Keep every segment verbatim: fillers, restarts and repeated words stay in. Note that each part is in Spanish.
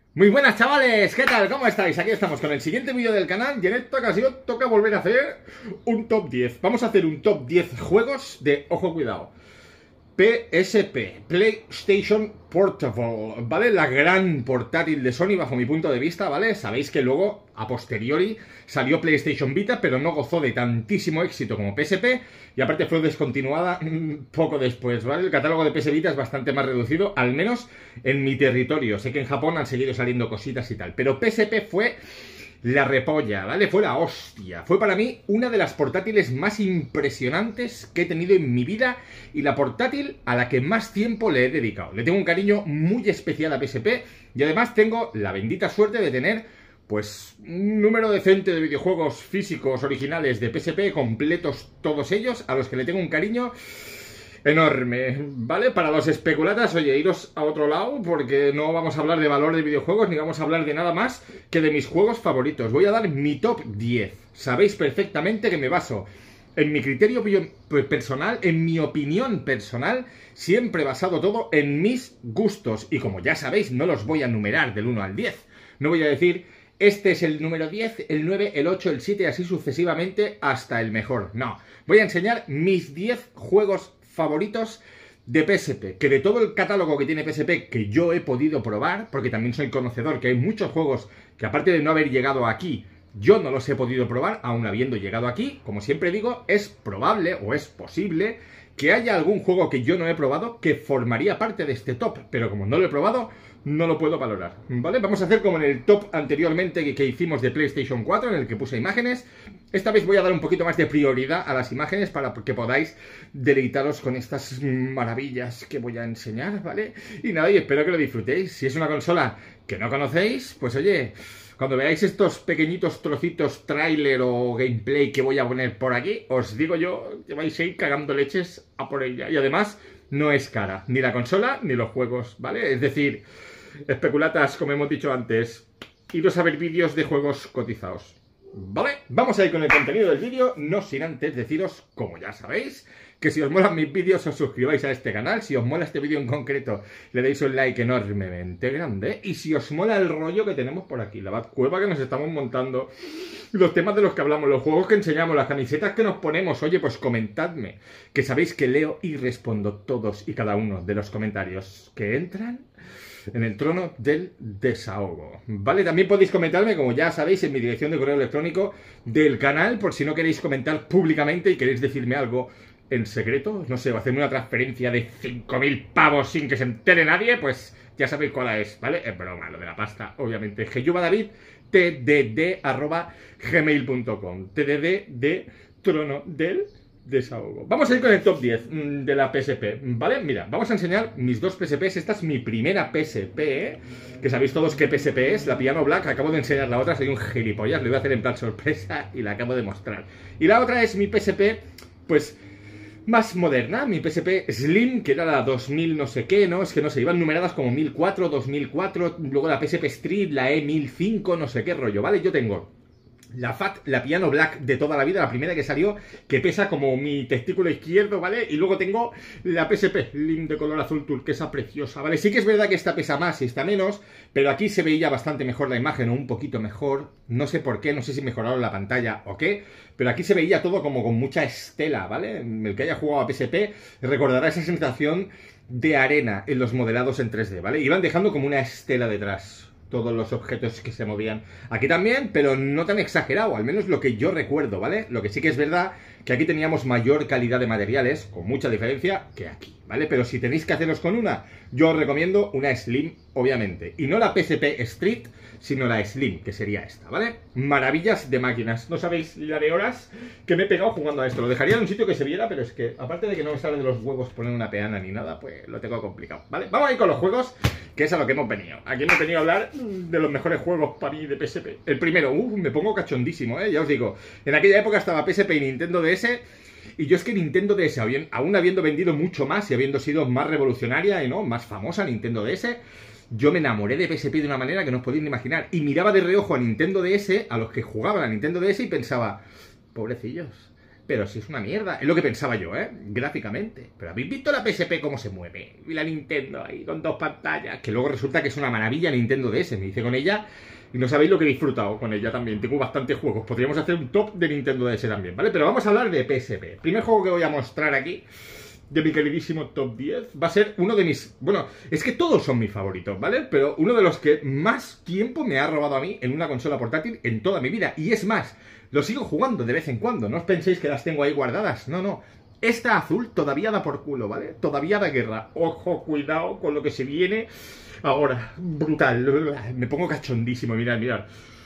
Muy buenas, chavales, ¿qué tal? ¿Cómo estáis? Aquí estamos con el siguiente vídeo del canal y en esta ocasión toca volver a hacer un top diez. Vamos a hacer un top diez juegos de, ojo, cuidado, P S P, PlayStation Portable, ¿vale? La gran portátil de Sony bajo mi punto de vista, ¿vale? Sabéis que luego, a posteriori, salió PlayStation Vita, pero no gozó de tantísimo éxito como P S P y aparte fue descontinuada poco después, ¿vale? El catálogo de P S Vita es bastante más reducido, al menos en mi territorio. Sé que en Japón han seguido saliendo cositas y tal, pero P S P fue la repolla, ¿vale? Fue la hostia. Fue para mí una de las portátiles más impresionantes que he tenido en mi vida y la portátil a la que más tiempo le he dedicado. Le tengo un cariño muy especial a P S P y además tengo la bendita suerte de tener, pues, un número decente de videojuegos físicos originales de P S P, completos todos ellos, a los que le tengo un cariño enorme, ¿vale? Para los especulatas, oye, iros a otro lado porque no vamos a hablar de valor de videojuegos ni vamos a hablar de nada más que de mis juegos favoritos. Voy a dar mi top diez. Sabéis perfectamente que me baso en mi criterio personal, en mi opinión personal, siempre basado todo en mis gustos. Y como ya sabéis, no los voy a numerar del uno al diez. No voy a decir, este es el número diez, el nueve, el ocho, el siete, así sucesivamente hasta el mejor. No, voy a enseñar mis diez juegos favoritos de P S P, que de todo el catálogo que tiene P S P que yo he podido probar, porque también soy conocedor que hay muchos juegos que aparte de no haber llegado aquí, yo no los he podido probar, aún habiendo llegado aquí. Como siempre digo, es probable o es posible que haya algún juego que yo no he probado que formaría parte de este top, pero como no lo he probado, no lo puedo valorar, ¿vale? Vamos a hacer como en el top anteriormente que, que hicimos de PlayStation cuatro, en el que puse imágenes. Esta vez voy a dar un poquito más de prioridad a las imágenes para que podáis deleitaros con estas maravillas que voy a enseñar, ¿vale? Y nada, y espero que lo disfrutéis. Si es una consola que no conocéis, pues oye, cuando veáis estos pequeñitos trocitos tráiler o gameplay que voy a poner por aquí, os digo yo que vais a ir cagando leches a por ella. Y además, no es cara, ni la consola ni los juegos, ¿vale? Es decir, especulatas, como hemos dicho antes, iros a ver vídeos de juegos cotizados, ¿vale? Vamos a ir con el contenido del vídeo, no sin antes deciros, como ya sabéis, que si os molan mis vídeos os suscribáis a este canal. Si os mola este vídeo en concreto, le deis un like enormemente grande. Y si os mola el rollo que tenemos por aquí, la Batcueva que nos estamos montando, los temas de los que hablamos, los juegos que enseñamos, las camisetas que nos ponemos, oye, pues comentadme, que sabéis que leo y respondo todos y cada uno de los comentarios que entran en el trono del desahogo, ¿vale? También podéis comentarme, como ya sabéis, en mi dirección de correo electrónico del canal, por si no queréis comentar públicamente y queréis decirme algo en secreto, no sé, o hacerme una transferencia de cinco mil pavos sin que se entere nadie, pues ya sabéis cuál es, ¿vale? Es broma, lo de la pasta, obviamente. David, tdd arroba gmail punto com, tdd de trono del desahogo. Vamos a ir con el top diez de la P S P, ¿vale? Mira, vamos a enseñar mis dos P S Ps. Esta es mi primera P S P, ¿eh? Que sabéis todos qué P S P es, la Piano Black. Acabo de enseñar la otra, soy un gilipollas, lo voy a hacer en plan sorpresa y la acabo de mostrar. Y la otra es mi P S P, pues, más moderna, mi P S P Slim, que era la dos mil no sé qué, ¿no? Es que no sé, iban numeradas como mil cuatro, dos mil cuatro, luego la P S P Street, la E mil cinco, no sé qué rollo, ¿vale? Yo tengo la Fat, la Piano Black de toda la vida, la primera que salió, que pesa como mi testículo izquierdo, ¿vale? Y luego tengo la P S P Slim de color azul turquesa preciosa, ¿vale? Sí que es verdad que esta pesa más y esta menos, pero aquí se veía bastante mejor la imagen, o un poquito mejor, no sé por qué, no sé si mejoraron la pantalla o qué, pero aquí se veía todo como con mucha estela, ¿vale? El que haya jugado a P S P recordará esa sensación de arena en los modelados en tres D, ¿vale? Iban dejando como una estela detrás todos los objetos que se movían. Aquí también, pero no tan exagerado, al menos lo que yo recuerdo, ¿vale? Lo que sí que es verdad que aquí teníamos mayor calidad de materiales, con mucha diferencia, que aquí, ¿vale? Pero si tenéis que haceros con una, yo os recomiendo una Slim, obviamente. Y no la P S P Street, sino la Slim, que sería esta, ¿vale? Maravillas de máquinas. No sabéis la de horas que me he pegado jugando a esto. Lo dejaría en un sitio que se viera, pero es que, aparte de que no me sale de los huevos poner una peana ni nada, pues lo tengo complicado, ¿vale? Vamos a ir con los juegos, que es a lo que hemos venido. Aquí hemos venido a hablar de los mejores juegos para mí de P S P. El primero, uff, me pongo cachondísimo, ¿eh? Ya os digo, en aquella época estaba P S P y Nintendo D S, y yo es que Nintendo D S, aún habiendo vendido mucho más y habiendo sido más revolucionaria y no más famosa Nintendo D S, yo me enamoré de P S P de una manera que no os podéis ni imaginar. Y miraba de reojo a Nintendo D S, a los que jugaban a Nintendo D S, y pensaba, pobrecillos, pero si es una mierda. Es lo que pensaba yo, ¿eh? Gráficamente. Pero ¿habéis visto la P S P cómo se mueve? Y la Nintendo ahí con dos pantallas. Que luego resulta que es una maravilla Nintendo D S. Me hice con ella y no sabéis lo que he disfrutado con ella también. Tengo bastantes juegos. Podríamos hacer un top de Nintendo D S también, ¿vale? Pero vamos a hablar de P S P. El primer juego que voy a mostrar aquí, de mi queridísimo top diez, va a ser uno de mis... Bueno, es que todos son mis favoritos, ¿vale? Pero uno de los que más tiempo me ha robado a mí en una consola portátil en toda mi vida. Y es más, lo sigo jugando de vez en cuando. No os penséis que las tengo ahí guardadas. No, no. Esta azul todavía da por culo, ¿vale? Todavía da guerra. Ojo, cuidado con lo que se viene ahora. Brutal. Me pongo cachondísimo. Mirad, mirad.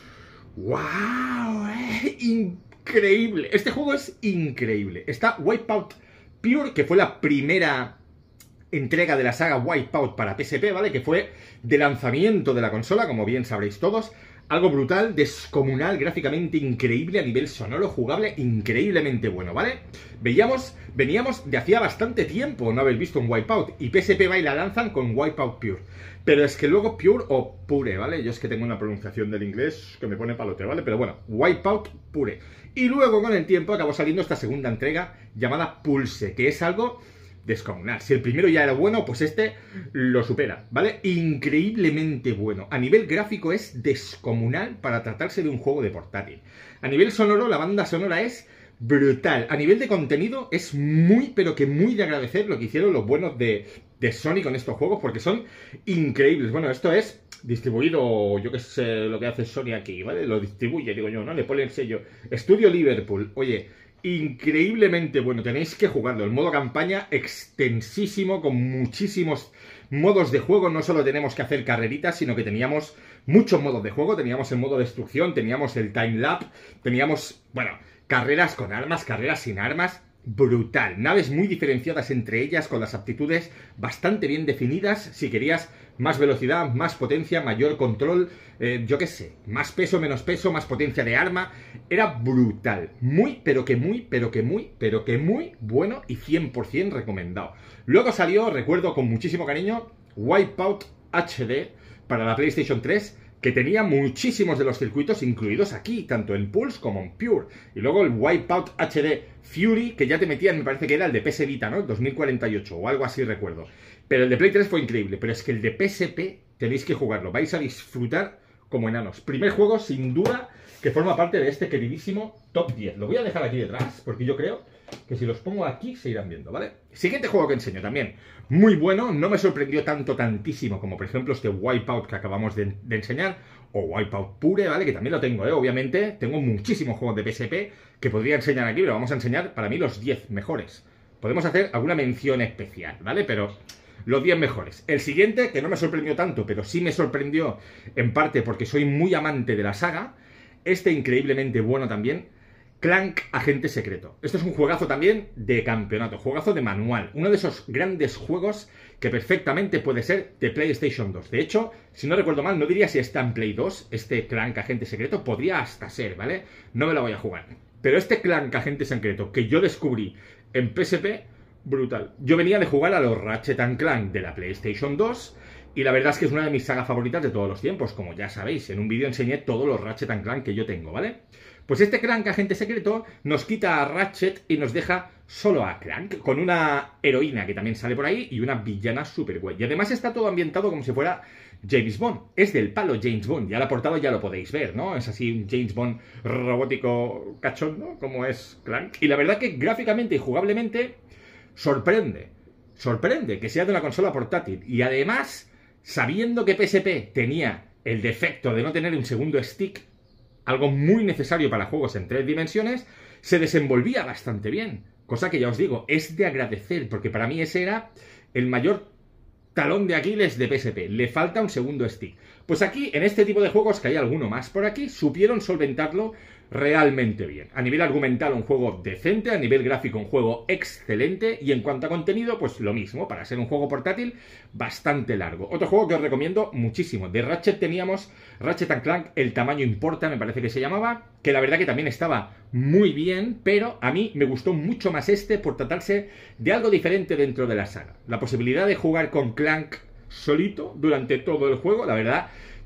¡Wow! Eh, increíble. Este juego es increíble. Está Wipeout Pure, que fue la primera entrega de la saga Wipeout para P S P, ¿vale? Que fue de lanzamiento de la consola, como bien sabréis todos. Algo brutal, descomunal, gráficamente increíble, a nivel sonoro, jugable, increíblemente bueno, ¿vale? Veíamos, veníamos de hacía bastante tiempo no haber visto un Wipeout, y P S P va y la lanzan con Wipeout Pure. Pero es que luego Pure o Pure, ¿vale? Yo es que tengo una pronunciación del inglés que me pone palote, ¿vale? Pero bueno, Wipeout Pure. Y luego con el tiempo acabó saliendo esta segunda entrega llamada Pulse, que es algo descomunal. Si el primero ya era bueno, pues este lo supera, ¿vale? Increíblemente bueno. A nivel gráfico es descomunal para tratarse de un juego de portátil. A nivel sonoro, la banda sonora es brutal. A nivel de contenido es muy, pero que muy de agradecer lo que hicieron los buenos de, de Sony con estos juegos, porque son increíbles. Bueno, esto es distribuido, yo que sé lo que hace Sony aquí, ¿vale? Lo distribuye, digo yo, ¿no? Le pone el sello Estudio Liverpool. Oye, increíblemente bueno, tenéis que jugarlo. El modo campaña extensísimo, con muchísimos modos de juego. No solo tenemos que hacer carreritas, sino que teníamos muchos modos de juego. Teníamos el modo destrucción, teníamos el timelapse, teníamos, bueno, carreras con armas, carreras sin armas. Brutal. Naves muy diferenciadas entre ellas, con las aptitudes bastante bien definidas. Si querías más velocidad, más potencia, mayor control, eh, yo qué sé, más peso, menos peso, más potencia de arma. Era brutal. Muy, pero que muy, pero que muy, pero que muy bueno y cien por cien recomendado. Luego salió, recuerdo con muchísimo cariño, Wipeout H D para la PlayStation tres, que tenía muchísimos de los circuitos incluidos aquí, tanto en Pulse como en Pure. Y luego el Wipeout H D Fury, que ya te metían, me parece que era el de P S Vita, ¿no? dos mil cuarenta y ocho o algo así recuerdo. Pero el de Play tres fue increíble, pero es que el de P S P tenéis que jugarlo, vais a disfrutar como enanos. Primer juego, sin duda, que forma parte de este queridísimo top diez. Lo voy a dejar aquí detrás, porque yo creo que si los pongo aquí se irán viendo, ¿vale? Siguiente juego que enseño también, muy bueno, no me sorprendió tanto, tantísimo, como por ejemplo este Wipeout que acabamos de, de enseñar, o Wipeout Pure, ¿vale? Que también lo tengo, ¿eh? Obviamente, tengo muchísimos juegos de P S P que podría enseñar aquí, pero vamos a enseñar para mí los diez mejores. Podemos hacer alguna mención especial, ¿vale? Pero los diez mejores. El siguiente, que no me sorprendió tanto, pero sí me sorprendió en parte porque soy muy amante de la saga, este increíblemente bueno también, Clank Agente Secreto. Esto es un juegazo también de campeonato, juegazo de manual. Uno de esos grandes juegos que perfectamente puede ser de PlayStation dos. De hecho, si no recuerdo mal, no diría si está en Play dos, este Clank Agente Secreto, podría hasta ser, ¿vale? No me lo voy a jugar. Pero este Clank Agente Secreto que yo descubrí en P S P, brutal. Yo venía de jugar a los Ratchet and Clank de la PlayStation dos, y la verdad es que es una de mis sagas favoritas de todos los tiempos, como ya sabéis. En un vídeo enseñé todos los Ratchet and Clank que yo tengo, ¿vale? Pues este Clank Agente Secreto nos quita a Ratchet y nos deja solo a Clank, con una heroína que también sale por ahí y una villana super guay. Y además está todo ambientado como si fuera James Bond. Es del palo James Bond, ya la portada ya lo podéis ver, ¿no? Es así un James Bond robótico cachondo, como es Clank. Y la verdad que gráficamente y jugablemente sorprende. Sorprende que sea de una consola portátil. Y además, sabiendo que P S P tenía el defecto de no tener un segundo stick, algo muy necesario para juegos en tres dimensiones, se desenvolvía bastante bien. Cosa que ya os digo, es de agradecer, porque para mí ese era el mayor talón de Aquiles de P S P. Le falta un segundo stick. Pues aquí, en este tipo de juegos, que hay alguno más por aquí, supieron solventarlo realmente bien. A nivel argumental, un juego decente, a nivel gráfico, un juego excelente, y en cuanto a contenido, pues lo mismo, para ser un juego portátil, bastante largo. Otro juego que os recomiendo muchísimo. De Ratchet teníamos Ratchet and Clank, El Tamaño Importa, me parece que se llamaba, que la verdad que también estaba muy bien, pero a mí me gustó mucho más este por tratarse de algo diferente dentro de la saga. La posibilidad de jugar con Clank solito durante todo el juego, la verdad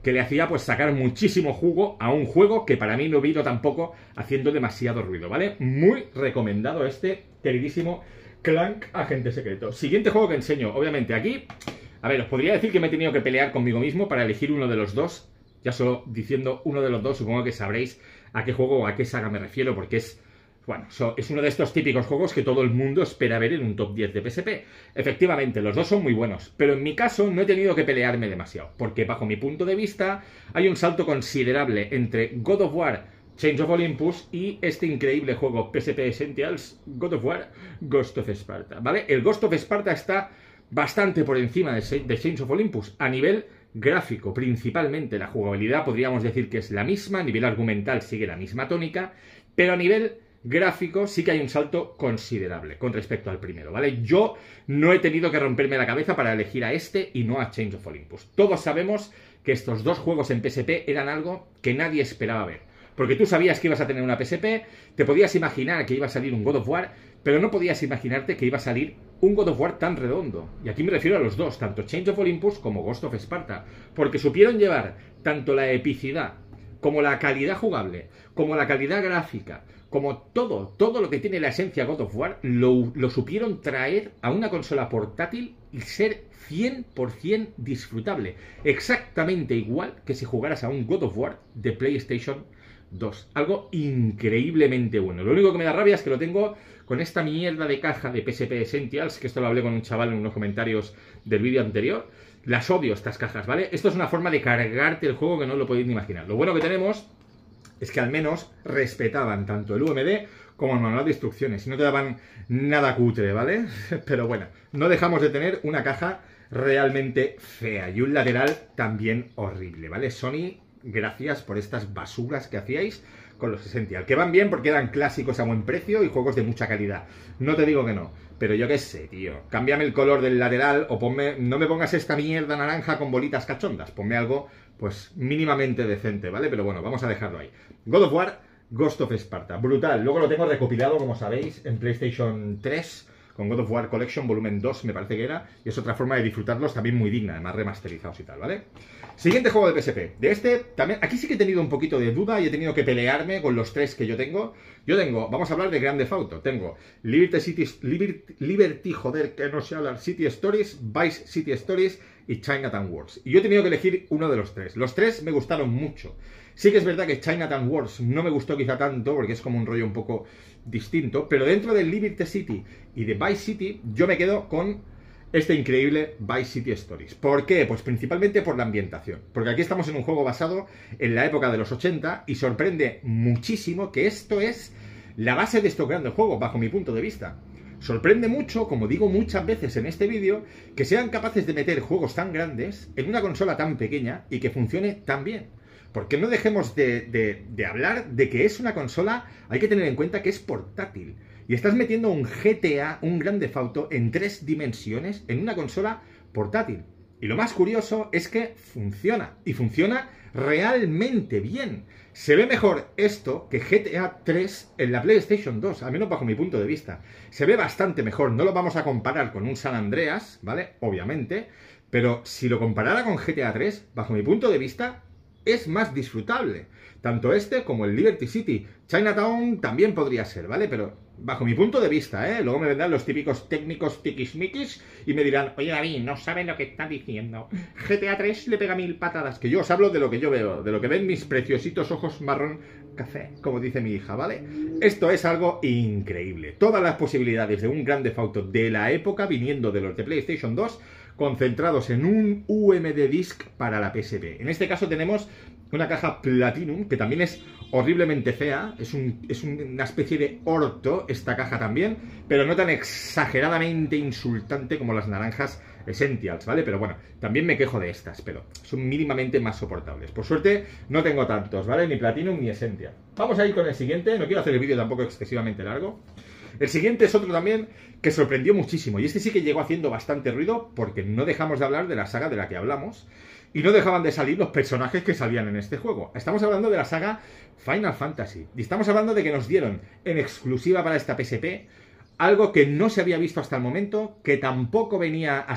que le hacía pues sacar muchísimo jugo a un juego que para mí no vino tampoco haciendo demasiado ruido, ¿vale? Muy recomendado este queridísimo Clank Agente Secreto. Siguiente juego que enseño, obviamente aquí, a ver, os podría decir que me he tenido que pelear conmigo mismo para elegir uno de los dos. Ya solo diciendo uno de los dos supongo que sabréis a qué juego o a qué saga me refiero, porque es... Bueno, so, es uno de estos típicos juegos que todo el mundo espera ver en un top diez de P S P. Efectivamente, los dos son muy buenos, pero en mi caso no he tenido que pelearme demasiado, porque bajo mi punto de vista hay un salto considerable entre God of War Chains of Olympus y este increíble juego P S P Essentials God of War Ghost of Sparta, ¿vale? El Ghost of Sparta está bastante por encima de, de Chains of Olympus a nivel gráfico, principalmente. La jugabilidad podríamos decir que es la misma, a nivel argumental sigue la misma tónica, pero a nivel gráfico sí que hay un salto considerable con respecto al primero, ¿vale? Yo no he tenido que romperme la cabeza para elegir a este y no a Chains of Olympus. Todos sabemos que estos dos juegos en P S P eran algo que nadie esperaba ver, porque tú sabías que ibas a tener una P S P, te podías imaginar que iba a salir un God of War, pero no podías imaginarte que iba a salir un God of War tan redondo. Y aquí me refiero a los dos, tanto Chains of Olympus como Ghost of Sparta, porque supieron llevar tanto la epicidad como la calidad jugable, como la calidad gráfica, como todo, todo lo que tiene la esencia God of War, lo, lo supieron traer a una consola portátil y ser cien por cien disfrutable. Exactamente igual que si jugaras a un God of War de PlayStation dos. Algo increíblemente bueno. Lo único que me da rabia es que lo tengo con esta mierda de caja de P S P Essentials, que esto lo hablé con un chaval en unos comentarios del vídeo anterior. Las odio estas cajas, ¿vale? Esto es una forma de cargarte el juego que no lo podéis ni imaginar. Lo bueno que tenemos es que al menos respetaban tanto el U M D como el manual de instrucciones y no te daban nada cutre, ¿vale? Pero bueno, no dejamos de tener una caja realmente fea y un lateral también horrible, ¿vale? Sony, gracias por estas basuras que hacíais con los Essential, que van bien porque eran clásicos a buen precio y juegos de mucha calidad. No te digo que no, pero yo qué sé, tío. Cámbiame el color del lateral o ponme, no me pongas esta mierda naranja con bolitas cachondas. Ponme algo, pues, mínimamente decente, ¿vale? Pero bueno, vamos a dejarlo ahí. God of War, Ghost of Sparta. Brutal. Luego lo tengo recopilado, como sabéis, en PlayStation tres, con God of War Collection, volumen dos, me parece que era. Y es otra forma de disfrutarlos también muy digna, además remasterizados y tal, ¿vale? Siguiente juego de P S P. De este, también, aquí sí que he tenido un poquito de duda y he tenido que pelearme con los tres que yo tengo. Yo tengo, vamos a hablar de Grand Theft Auto. Tengo Liberty City, Liberty, Liberty, joder, que no sé hablar, City Stories, Vice City Stories y Chinatown Wars. Y yo he tenido que elegir uno de los tres. Los tres me gustaron mucho. Sí que es verdad que Chinatown Wars no me gustó quizá tanto, porque es como un rollo un poco distinto, pero dentro de Liberty City y de Vice City, yo me quedo con este increíble Vice City Stories. ¿Por qué? Pues principalmente por la ambientación. Porque aquí estamos en un juego basado en la época de los ochenta y sorprende muchísimo que esto es la base de estos grandes juegos, bajo mi punto de vista. Sorprende mucho, como digo muchas veces en este vídeo, que sean capaces de meter juegos tan grandes en una consola tan pequeña y que funcione tan bien. Porque no dejemos de, de, de hablar de que es una consola, hay que tener en cuenta que es portátil. Y estás metiendo un G T A, un Grand Theft Auto, en tres dimensiones en una consola portátil. Y lo más curioso es que funciona. Y funciona realmente bien. Se ve mejor esto que G T A tres en la PlayStation dos, al menos bajo mi punto de vista. Se ve bastante mejor. No lo vamos a comparar con un San Andreas, ¿vale? Obviamente. Pero si lo comparara con G T A tres, bajo mi punto de vista, es más disfrutable. Tanto este como el Liberty City. Chinatown también podría ser, ¿vale? Pero bajo mi punto de vista, ¿eh? Luego me vendrán los típicos técnicos tiquismiquis y me dirán, oye David, no saben lo que está diciendo. G T A tres le pega mil patadas. Que yo os hablo de lo que yo veo, de lo que ven mis preciositos ojos marrón café, como dice mi hija, ¿vale? Esto es algo increíble. Todas las posibilidades de un Grand Theft Auto de la época viniendo de los de PlayStation dos, concentrados en un U M D disc para la P S P. En este caso tenemos una caja Platinum, que también es horriblemente fea, es, un, es una especie de orto esta caja también, pero no tan exageradamente insultante como las naranjas Essentials, ¿vale? Pero bueno, también me quejo de estas, pero son mínimamente más soportables. Por suerte no tengo tantos, ¿vale? Ni Platinum ni Essential. Vamos a ir con el siguiente, no quiero hacer el vídeo tampoco excesivamente largo. El siguiente es otro también que sorprendió muchísimo, y este sí que llegó haciendo bastante ruido porque no dejamos de hablar de la saga de la que hablamos y no dejaban de salir los personajes que salían en este juego. Estamos hablando de la saga Final Fantasy y estamos hablando de que nos dieron en exclusiva para esta P S P algo que no se había visto hasta el momento, que tampoco venía a ser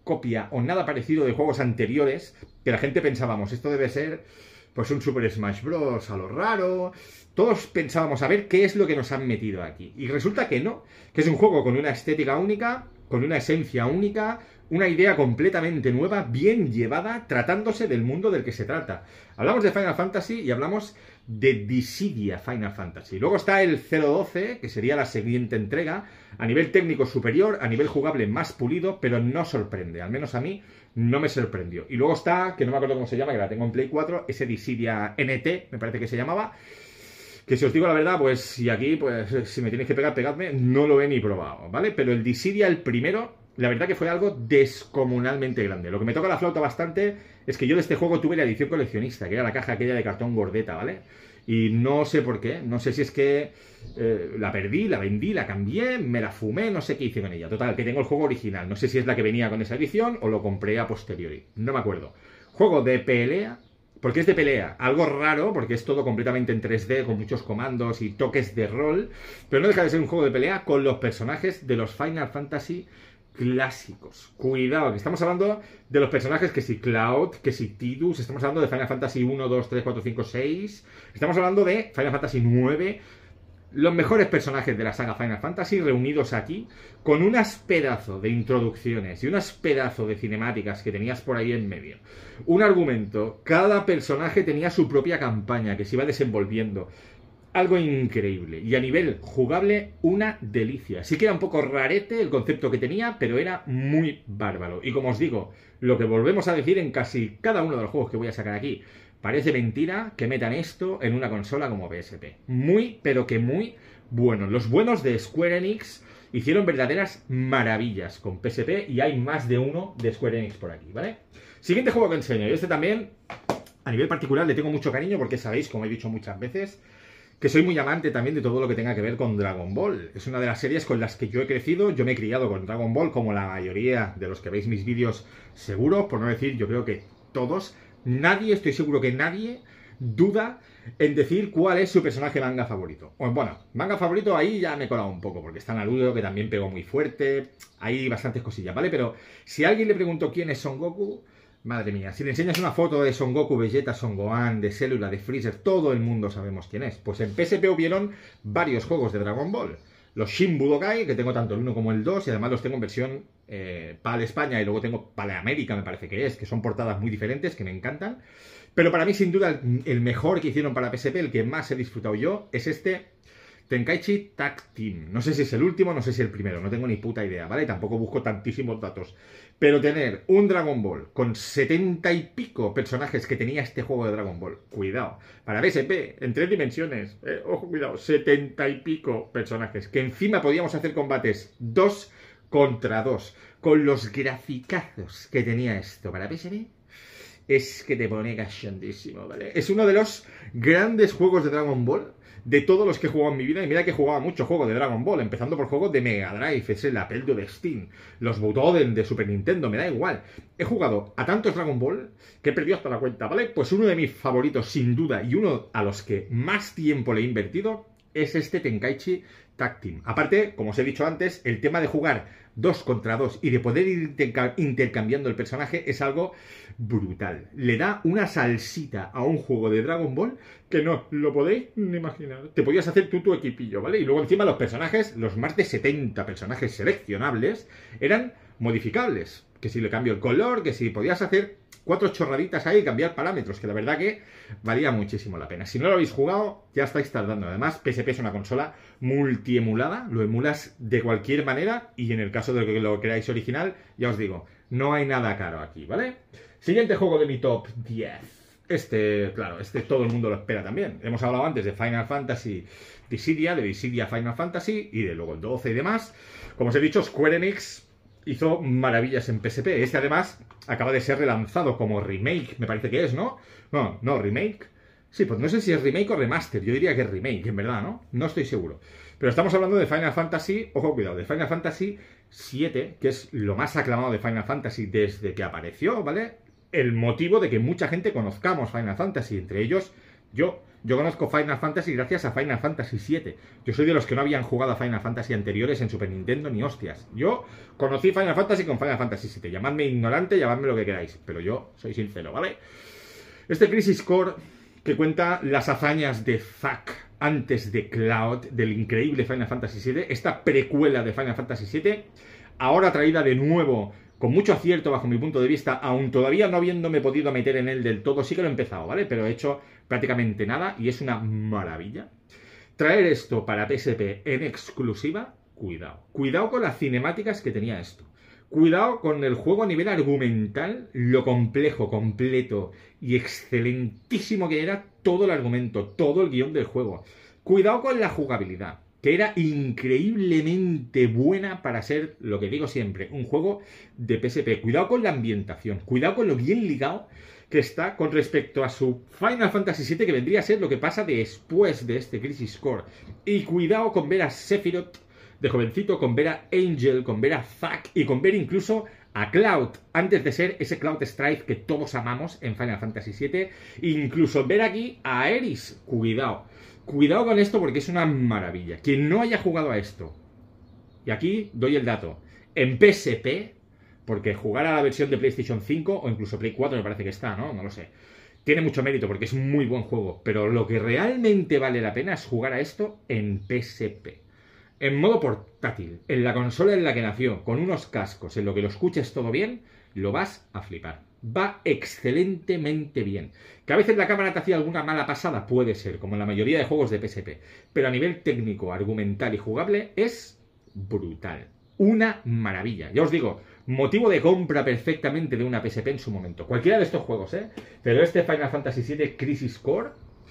copia o nada parecido de juegos anteriores que la gente pensábamos, esto debe ser pues un Super Smash Bros. A lo raro. Todos pensábamos a ver qué es lo que nos han metido aquí. Y resulta que no, que es un juego con una estética única, con una esencia única, una idea completamente nueva, bien llevada, tratándose del mundo del que se trata. Hablamos de Final Fantasy y hablamos de Dissidia Final Fantasy. Luego está el cero doce, que sería la siguiente entrega, a nivel técnico superior, a nivel jugable más pulido, pero no sorprende, al menos a mí no me sorprendió. Y luego está, que no me acuerdo cómo se llama, que la tengo en Play cuatro, ese Dissidia N T, me parece que se llamaba, que si os digo la verdad, pues si aquí, pues si me tenéis que pegar, pegadme, no lo he ni probado, ¿vale? Pero el Dissidia, el primero, la verdad que fue algo descomunalmente grande. Lo que me toca la flauta bastante es que yo de este juego tuve la edición coleccionista, que era la caja aquella de cartón gordeta, ¿vale? Y no sé por qué, no sé si es que eh, la perdí, la vendí, la cambié, me la fumé, no sé qué hice con ella. Total, que tengo el juego original, no sé si es la que venía con esa edición o lo compré a posteriori, no me acuerdo. Juego de pelea, porque es de pelea, algo raro, porque es todo completamente en tres D, con muchos comandos y toques de rol, pero no deja de ser un juego de pelea con los personajes de los Final Fantasy clásicos. Cuidado, que estamos hablando de los personajes que si Cloud, que si Tidus, estamos hablando de Final Fantasy uno, dos, tres, cuatro, cinco, seis, estamos hablando de Final Fantasy nueve, los mejores personajes de la saga Final Fantasy reunidos aquí, con unas pedazos de introducciones y unas pedazos de cinemáticas que tenías por ahí en medio. Un argumento, cada personaje tenía su propia campaña que se iba desenvolviendo. Algo increíble. Y a nivel jugable, una delicia. Sí que era un poco rarete el concepto que tenía, pero era muy bárbaro. Y como os digo, lo que volvemos a decir en casi cada uno de los juegos que voy a sacar aquí, parece mentira que metan esto en una consola como P S P. Muy, pero que muy bueno. Los buenos de Square Enix hicieron verdaderas maravillas con P S P y hay más de uno de Square Enix por aquí, ¿vale? Siguiente juego que enseño. Y este también, a nivel particular, le tengo mucho cariño porque sabéis, como he dicho muchas veces, que soy muy amante también de todo lo que tenga que ver con Dragon Ball. Es una de las series con las que yo he crecido. Yo me he criado con Dragon Ball, como la mayoría de los que veis mis vídeos seguro, por no decir, yo creo que todos. Nadie, estoy seguro que nadie duda en decir cuál es su personaje manga favorito. Bueno, manga favorito ahí ya me he colado un poco, porque está Naruto, que también pegó muy fuerte. Hay bastantes cosillas, ¿vale? Pero si a alguien le preguntó quién es Son Goku, madre mía, si le enseñas una foto de Son Goku, Vegeta, Son Gohan, de Célula, de Freezer, todo el mundo sabemos quién es. Pues en P S P hubieron varios juegos de Dragon Ball. Los Shin Budokai, que tengo tanto el uno como el dos, y además los tengo en versión eh, PAL España, y luego tengo PAL América, me parece que es, que son portadas muy diferentes, que me encantan. Pero para mí, sin duda, el, el mejor que hicieron para P S P, el que más he disfrutado yo, es este Tenkaichi Tag Team. No sé si es el último, no sé si es el primero, no tengo ni puta idea, ¿vale? Tampoco busco tantísimos datos. Pero tener un Dragon Ball con setenta y pico personajes que tenía este juego de Dragon Ball, cuidado, para P S P, en tres dimensiones, eh, ojo, cuidado, setenta y pico personajes, que encima podíamos hacer combates dos contra dos, con los graficazos que tenía esto para P S P, es que te pone cachondísimo, ¿vale? Es uno de los grandes juegos de Dragon Ball de todos los que he jugado en mi vida, y mira que jugaba mucho juegos de Dragon Ball, empezando por juegos de Mega Drive, es el Apeldo de Steam, los Butoden de Super Nintendo, me da igual. He jugado a tantos Dragon Ball que he perdido hasta la cuenta, ¿vale? Pues uno de mis favoritos, sin duda, y uno a los que más tiempo le he invertido, es este Tenkaichi Tag Team. Aparte, como os he dicho antes, el tema de jugar dos contra dos y de poder ir intercambiando el personaje es algo brutal. Le da una salsita a un juego de Dragon Ball que no lo podéis ni imaginar. Te podías hacer tú tu equipillo, ¿vale? Y luego encima los personajes, los más de setenta personajes seleccionables, eran modificables. Que si le cambio el color, que si podías hacer cuatro chorraditas ahí y cambiar parámetros, que la verdad que valía muchísimo la pena. Si no lo habéis jugado, ya estáis tardando. Además, P S P es una consola multiemulada, lo emulas de cualquier manera, y en el caso de que lo queráis original, ya os digo, no hay nada caro aquí, ¿vale? Siguiente juego de mi top diez. Este, claro, este todo el mundo lo espera también. Hemos hablado antes de Final Fantasy Dissidia, de Dissidia Final Fantasy, y de luego el doce y demás. Como os he dicho, Square Enix hizo maravillas en P S P. Este además acaba de ser relanzado como remake, me parece que es, ¿no? No, no, remake. Sí, pues no sé si es remake o remaster. Yo diría que es remake, en verdad, ¿no? No estoy seguro. Pero estamos hablando de Final Fantasy, ojo, cuidado, de Final Fantasy siete, que es lo más aclamado de Final Fantasy desde que apareció, ¿vale? El motivo de que mucha gente conozcamos Final Fantasy, entre ellos Yo, yo conozco Final Fantasy gracias a Final Fantasy siete. Yo soy de los que no habían jugado a Final Fantasy anteriores en Super Nintendo ni hostias. Yo conocí Final Fantasy con Final Fantasy siete. Llamadme ignorante, llamadme lo que queráis, pero yo soy sincero, ¿vale? Este Crisis Core, que cuenta las hazañas de Zack antes de Cloud, del increíble Final Fantasy siete, esta precuela de Final Fantasy siete, ahora traída de nuevo, con mucho acierto bajo mi punto de vista, aún todavía no habiéndome podido meter en él del todo, sí que lo he empezado, ¿vale? Pero he hecho prácticamente nada y es una maravilla. Traer esto para P S P en exclusiva, cuidado. Cuidado con las cinemáticas que tenía esto. Cuidado con el juego a nivel argumental, lo complejo, completo y excelentísimo que era todo el argumento, todo el guión del juego. Cuidado con la jugabilidad, que era increíblemente buena para ser, lo que digo siempre, un juego de P S P. Cuidado con la ambientación, cuidado con lo bien ligado que está con respecto a su Final Fantasy siete, que vendría a ser lo que pasa después de este Crisis Core. Y cuidado con ver a Sephiroth de jovencito, con ver a Angel, con ver a Zack y con ver incluso a Cloud, antes de ser ese Cloud Strife que todos amamos en Final Fantasy siete. Incluso ver aquí a Aeris. Cuidado. Cuidado con esto porque es una maravilla. Quien no haya jugado a esto, y aquí doy el dato, en P S P, porque jugar a la versión de PlayStation cinco o incluso Play cuatro me parece que está, ¿no? No lo sé. Tiene mucho mérito porque es un muy buen juego, pero lo que realmente vale la pena es jugar a esto en P S P. En modo portátil, en la consola en la que nació, con unos cascos, en lo que lo escuches todo bien, lo vas a flipar. Va excelentemente bien. Que a veces la cámara te hacía alguna mala pasada, puede ser, como en la mayoría de juegos de P S P. Pero a nivel técnico, argumental y jugable es brutal. Una maravilla. Ya os digo, motivo de compra perfectamente de una P S P en su momento. Cualquiera de estos juegos, ¿eh? Pero este Final Fantasy siete Crisis Core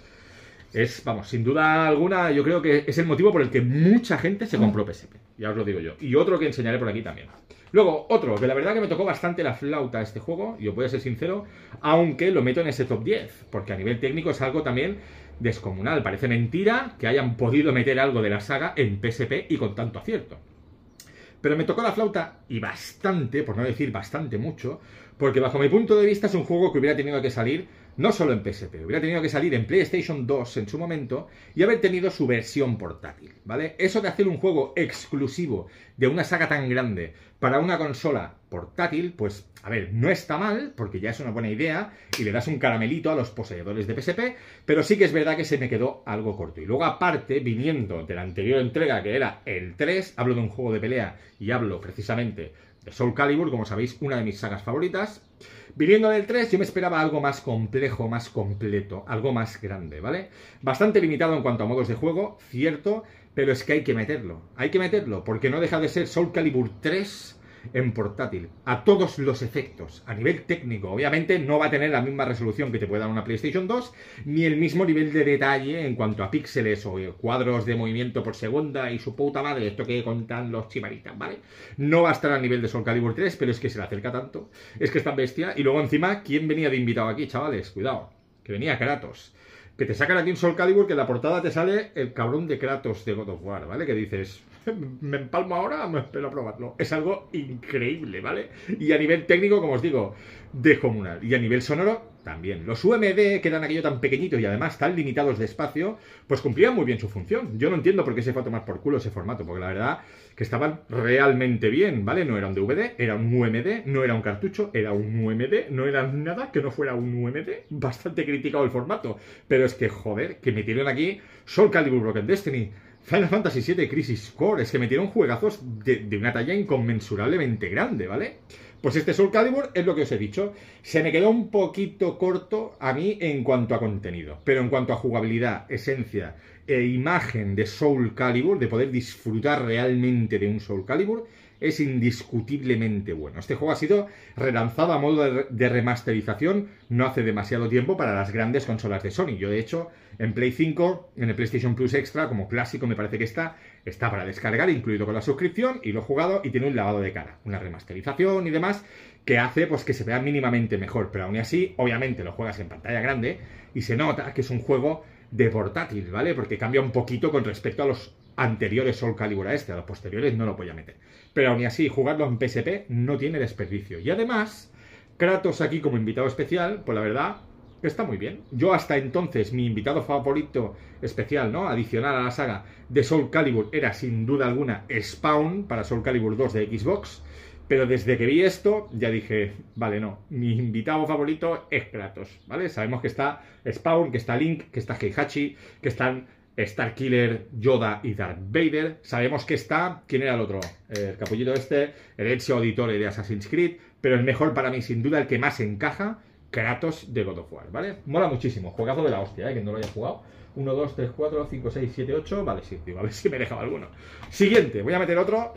es, vamos, sin duda alguna, yo creo que es el motivo por el que mucha gente se compró P S P. Ya os lo digo yo. Y otro que enseñaré por aquí también. Luego, otro, que la verdad que me tocó bastante la flauta este juego, yo voy a ser sincero, aunque lo meto en ese top diez, porque a nivel técnico es algo también descomunal. Parece mentira que hayan podido meter algo de la saga en P S P y con tanto acierto. Pero me tocó la flauta, y bastante, por no decir bastante mucho, porque bajo mi punto de vista es un juego que hubiera tenido que salir no solo en P S P, hubiera tenido que salir en PlayStation dos en su momento y haber tenido su versión portátil, ¿vale? Eso de hacer un juego exclusivo de una saga tan grande para una consola portátil, pues, a ver, no está mal, porque ya es una buena idea y le das un caramelito a los poseedores de P S P, pero sí que es verdad que se me quedó algo corto. Y luego, aparte, viniendo de la anterior entrega, que era el tres, hablo de un juego de pelea y hablo precisamente de Soul Calibur, como sabéis, una de mis sagas favoritas. Viniendo del tres, yo me esperaba algo más complejo, más completo, algo más grande, ¿vale? Bastante limitado en cuanto a modos de juego, cierto, pero es que hay que meterlo. Hay que meterlo, porque no deja de ser Soul Calibur tres en portátil, a todos los efectos, a nivel técnico. Obviamente no va a tener la misma resolución que te puede dar una PlayStation dos, ni el mismo nivel de detalle en cuanto a píxeles o cuadros de movimiento por segunda y su puta madre, esto que contan los chimaritas, ¿vale? No va a estar al nivel de Soul Calibur tres, pero es que se le acerca tanto, es que es tan bestia. Y luego encima, ¿quién venía de invitado aquí, chavales? Cuidado, que venía Kratos. Que te sacan aquí un Soul Calibur que en la portada te sale el cabrón de Kratos de God of War, ¿vale? Que dices, me empalmo ahora, me espero a probarlo. Es algo increíble, ¿vale? Y a nivel técnico, como os digo, descomunal. Y a nivel sonoro, también. Los U M D, que eran aquello tan pequeñitos y además tan limitados de espacio, pues cumplían muy bien su función. Yo no entiendo por qué se fue a tomar por culo ese formato, porque la verdad que estaban realmente bien, ¿vale? No era un D V D, era un U M D, no era un cartucho, era un U M D, no era nada que no fuera un U M D. Bastante criticado el formato, pero es que, joder, que metieron aquí Soul Calibur Broken Destiny, Final Fantasy siete Crisis Core, es que metieron juegazos de, de una talla inconmensurablemente grande, ¿vale? Pues este Soul Calibur es lo que os he dicho. Se me quedó un poquito corto a mí en cuanto a contenido, pero en cuanto a jugabilidad, esencia e imagen de Soul Calibur, de poder disfrutar realmente de un Soul Calibur, es indiscutiblemente bueno. Este juego ha sido relanzado a modo de, de remasterización no hace demasiado tiempo para las grandes consolas de Sony. Yo, de hecho, en Play cinco, en el PlayStation Plus Extra, como clásico me parece que está, está para descargar, incluido con la suscripción, y lo he jugado y tiene un lavado de cara, una remasterización y demás, que hace pues que se vea mínimamente mejor. Pero aún así, obviamente, lo juegas en pantalla grande y se nota que es un juego de portátil, ¿vale? Porque cambia un poquito con respecto a los anteriores Soul Calibur a este, a los posteriores no lo voy a meter. Pero aún así, jugarlo en P S P no tiene desperdicio. Y además, Kratos aquí como invitado especial, pues la verdad, está muy bien. Yo hasta entonces, mi invitado favorito especial, ¿no? Adicional a la saga de Soul Calibur era sin duda alguna Spawn para Soul Calibur dos de Xbox. Pero desde que vi esto, ya dije, vale, no, mi invitado favorito es Kratos, ¿vale? Sabemos que está Spawn, que está Link, que está Heihachi, que están Starkiller, Yoda y Darth Vader. Sabemos que está, ¿quién era el otro? El capullito este, el Ezio Auditore de Assassin's Creed, pero el mejor para mí, sin duda, el que más encaja, Kratos de God of War, ¿vale? Mola muchísimo, juegazo de la hostia, ¿eh? Que no lo haya jugado. uno, dos, tres, cuatro, cinco, seis, siete, ocho, vale, sí, digo, a ver si me dejaba alguno. Siguiente, voy a meter otro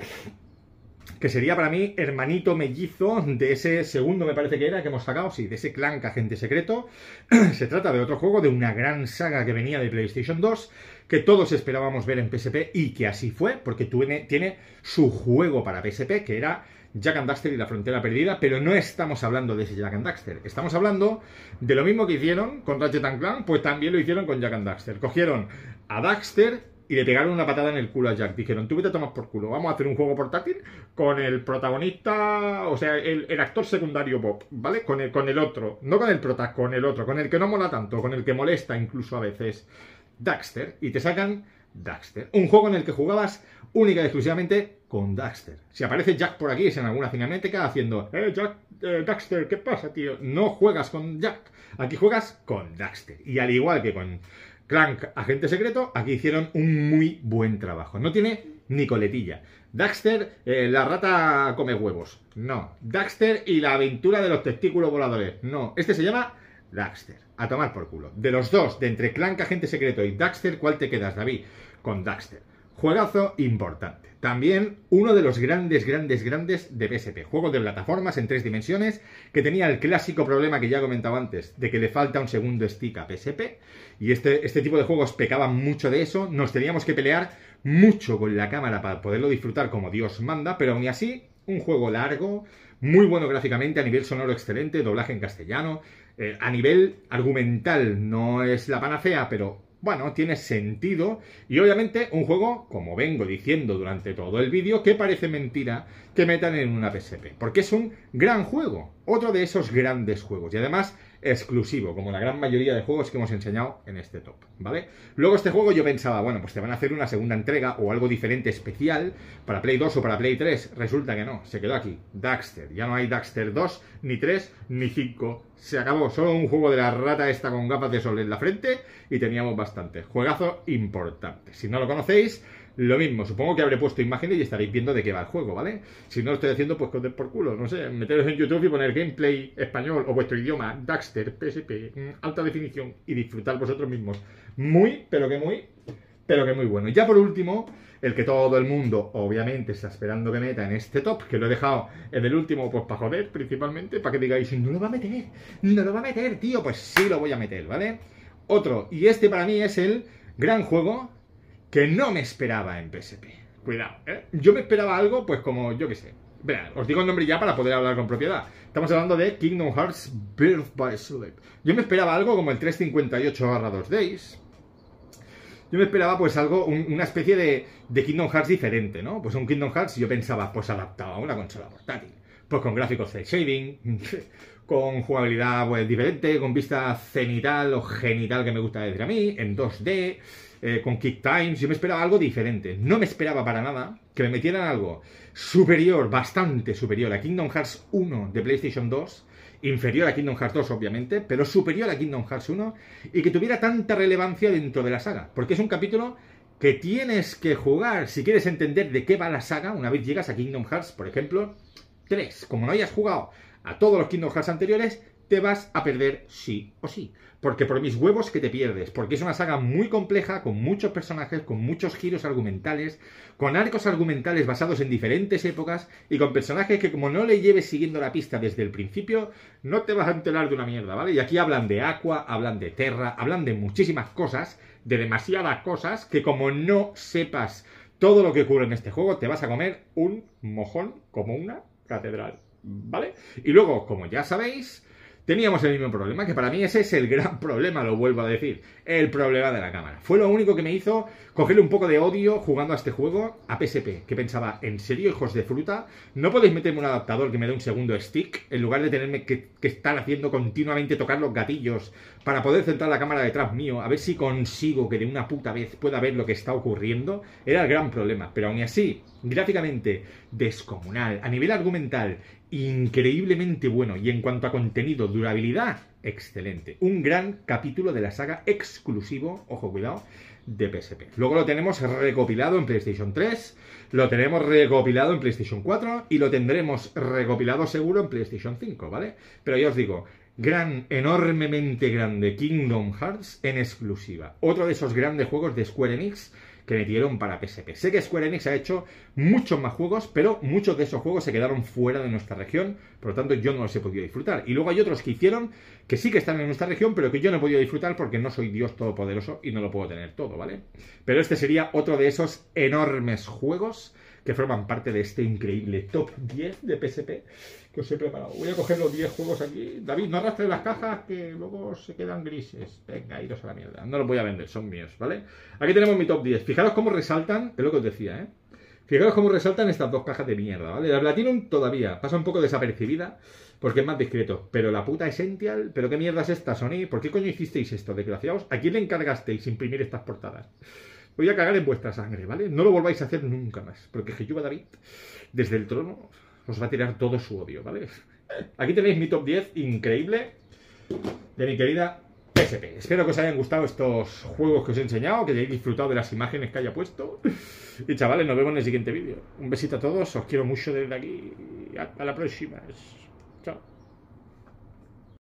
que sería para mí hermanito mellizo de ese segundo, me parece que era, que hemos sacado, sí, de ese Clank Agente Secreto. Se trata de otro juego, de una gran saga que venía de PlayStation dos, que todos esperábamos ver en P S P, y que así fue, porque tiene, tiene su juego para P S P, que era Jak and Daxter y la Frontera Perdida, pero no estamos hablando de ese Jak and Daxter, estamos hablando de lo mismo que hicieron con Ratchet and Clank, pues también lo hicieron con Jak and Daxter. Cogieron a Daxter y le pegaron una patada en el culo a Jack. Dijeron, tú vete a tomar por culo, vamos a hacer un juego portátil con el protagonista, o sea, el, el actor secundario Bob, ¿vale? Con el, con el otro, no con el prota, con el otro, con el que no mola tanto, con el que molesta incluso a veces, Daxter, y te sacan Daxter. Un juego en el que jugabas única y exclusivamente con Daxter. Si aparece Jack por aquí, es en alguna cinemática haciendo, eh, Jack, eh, Daxter, ¿qué pasa, tío? No juegas con Jack, aquí juegas con Daxter. Y al igual que con Clank Agente Secreto, aquí hicieron un muy buen trabajo. No tiene ni coletilla. Daxter, eh, la rata come huevos. No. Daxter y la aventura de los testículos voladores. No. Este se llama Daxter. A tomar por culo. De los dos, de entre Clank Agente Secreto y Daxter, ¿cuál te quedas, David? Con Daxter. Juegazo importante. También uno de los grandes, grandes, grandes de P S P. Juego de plataformas en tres dimensiones que tenía el clásico problema que ya he comentado antes, de que le falta un segundo stick a P S P. Y este, este tipo de juegos pecaban mucho de eso. Nos teníamos que pelear mucho con la cámara para poderlo disfrutar como Dios manda, pero aún así, un juego largo, muy bueno gráficamente, a nivel sonoro excelente, doblaje en castellano. Eh, a nivel argumental no es la panacea, pero bueno, tiene sentido. Y obviamente un juego, como vengo diciendo durante todo el vídeo, que parece mentira que metan en una P S P. Porque es un gran juego. Otro de esos grandes juegos. Y además exclusivo, como la gran mayoría de juegos que hemos enseñado en este top, ¿vale? Luego este juego yo pensaba, bueno, pues te van a hacer una segunda entrega o algo diferente, especial, para Play dos o para Play tres. Resulta que no, se quedó aquí. Daxter. Ya no hay Daxter dos, ni tres, ni cinco. Se acabó. Solo un juego de la rata esta con gafas de sol en la frente y teníamos bastante. Juegazo importante. Si no lo conocéis, lo mismo. Supongo que habré puesto imágenes y estaréis viendo de qué va el juego, ¿vale? Si no lo estoy haciendo, pues coger por culo. No sé, meteros en YouTube y poner gameplay español o vuestro idioma, Daxter, P S P, alta definición y disfrutar vosotros mismos. Muy, pero que muy, pero que muy bueno. Y ya por último, el que todo el mundo obviamente está esperando que meta en este top, que lo he dejado en el último pues para joder principalmente, para que digáis, no lo va a meter, no lo va a meter, tío, pues sí lo voy a meter, ¿vale? Otro, y este para mí es el gran juego que no me esperaba en P S P. Cuidado, ¿eh? Yo me esperaba algo, pues como, yo qué sé. Verá, os digo el nombre ya para poder hablar con propiedad. Estamos hablando de Kingdom Hearts Birth by Sleep. Yo me esperaba algo como el trescientos cincuenta y ocho barra dos Days. Yo me esperaba pues algo, un, una especie de, de Kingdom Hearts diferente, ¿no? Pues un Kingdom Hearts yo pensaba pues adaptado a una consola portátil. Pues con gráficos cel shading, con jugabilidad pues diferente, con vista cenital o genital que me gusta decir a mí, en dos D, eh, con kick times. Yo me esperaba algo diferente. No me esperaba para nada que me metieran algo superior, bastante superior a Kingdom Hearts uno de PlayStation dos, inferior a Kingdom Hearts dos obviamente, pero superior a Kingdom Hearts uno, y que tuviera tanta relevancia dentro de la saga, porque es un capítulo que tienes que jugar si quieres entender de qué va la saga una vez llegas a Kingdom Hearts, por ejemplo, tres. Como no hayas jugado a todos los Kingdom Hearts anteriores, te vas a perder sí o sí. Porque por mis huevos que te pierdes. Porque es una saga muy compleja, con muchos personajes, con muchos giros argumentales, con arcos argumentales basados en diferentes épocas y con personajes que como no le lleves siguiendo la pista desde el principio, no te vas a enterar de una mierda, ¿vale? Y aquí hablan de Aqua, hablan de Terra, hablan de muchísimas cosas, de demasiadas cosas, que como no sepas todo lo que ocurre en este juego, te vas a comer un mojón como una catedral, ¿vale? Y luego, como ya sabéis, teníamos el mismo problema, que para mí ese es el gran problema, lo vuelvo a decir, el problema de la cámara. Fue lo único que me hizo cogerle un poco de odio jugando a este juego a P S P, que pensaba, ¿en serio, hijos de fruta? ¿No podéis meterme un adaptador que me dé un segundo stick, en lugar de tenerme que, que estar haciendo continuamente tocar los gatillos para poder centrar la cámara detrás mío, a ver si consigo que de una puta vez pueda ver lo que está ocurriendo? Era el gran problema, pero aún así, gráficamente, descomunal, a nivel argumental, increíblemente bueno, y en cuanto a contenido, durabilidad, excelente. Un gran capítulo de la saga exclusivo, ojo, cuidado, de P S P. Luego lo tenemos recopilado en PlayStation tres, lo tenemos recopilado en PlayStation cuatro y lo tendremos recopilado seguro en PlayStation cinco, ¿vale? Pero ya os digo, gran, enormemente grande Kingdom Hearts en exclusiva. Otro de esos grandes juegos de Square Enix que metieron para P S P. Sé que Square Enix ha hecho muchos más juegos, pero muchos de esos juegos se quedaron fuera de nuestra región, por lo tanto yo no los he podido disfrutar. Y luego hay otros que hicieron que sí que están en nuestra región, pero que yo no he podido disfrutar porque no soy Dios todopoderoso y no lo puedo tener todo, ¿vale? Pero este sería otro de esos enormes juegos que forman parte de este increíble top diez de P S P que os he preparado. Voy a coger los diez juegos aquí. David, no arrastres las cajas que luego se quedan grises. Venga, iros a la mierda. No los voy a vender, son míos, ¿vale? Aquí tenemos mi top diez. Fijaros cómo resaltan, es lo que os decía, ¿eh? Fijaros cómo resaltan estas dos cajas de mierda, ¿vale? La Platinum todavía pasa un poco desapercibida porque es más discreto. Pero la puta Essential, ¿pero qué mierda es esta, Sony? ¿Por qué coño hicisteis esto, desgraciados? ¿A quién le encargasteis imprimir estas portadas? Voy a cagar en vuestra sangre, ¿vale? No lo volváis a hacer nunca más. Porque Jehová David, desde el trono, os va a tirar todo su odio, ¿vale? Aquí tenéis mi top diez increíble de mi querida P S P. Espero que os hayan gustado estos juegos que os he enseñado, que hayáis disfrutado de las imágenes que haya puesto. Y chavales, nos vemos en el siguiente vídeo. Un besito a todos, os quiero mucho desde aquí. Hasta la próxima. Chao.